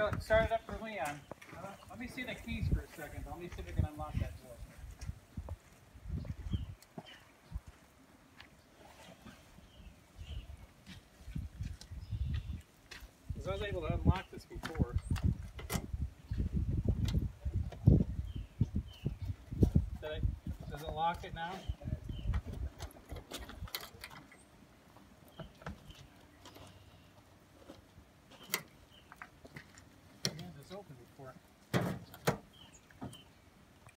start it up for Leon. Let me see the keys for a second. Let me see if we can unlock that door. Because I was able to unlock this before. Does it lock it now?